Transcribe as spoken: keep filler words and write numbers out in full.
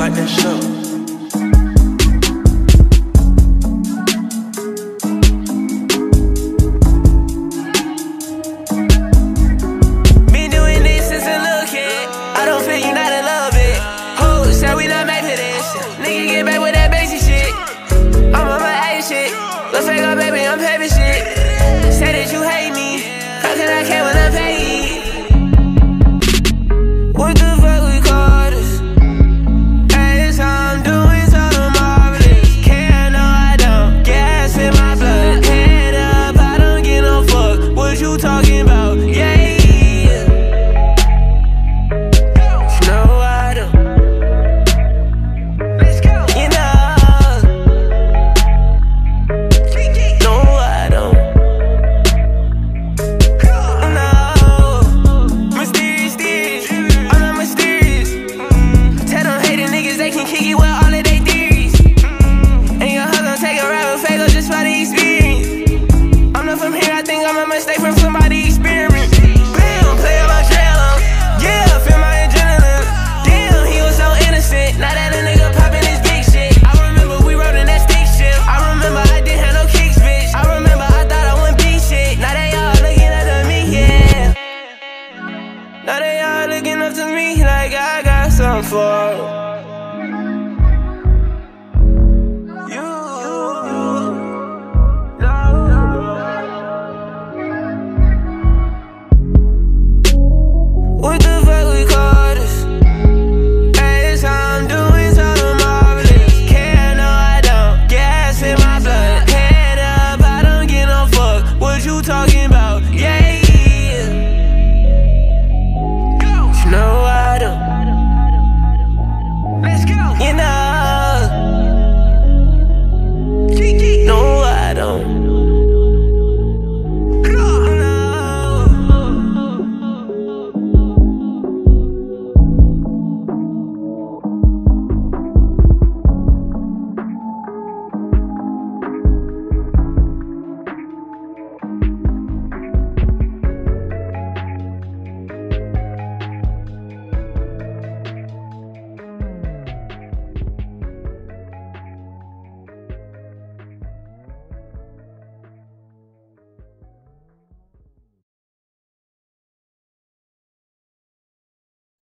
like that shit. SoFaygo, baby, I'm paper shit. Say that you hate me. How can I care when I pay you? What the fuck we call this? Hey, it's how I'm doing something marvelous. Care, no, I don't. Gas in my blood. Head up, I don't give no fuck. What you talking about? Yeah. No, I don't. Let's go. You know. Mistake from somebody experiment. Bam, play about trail. Yeah, feel my adrenaline. Damn, he was so innocent. Now that a nigga poppin' his big shit. I remember we rode in that stick shift. I remember I didn't have no kicks, bitch. I remember I thought I wouldn't be shit. Now they all looking up to me, yeah. Now they all looking up to me like I got something for 'em.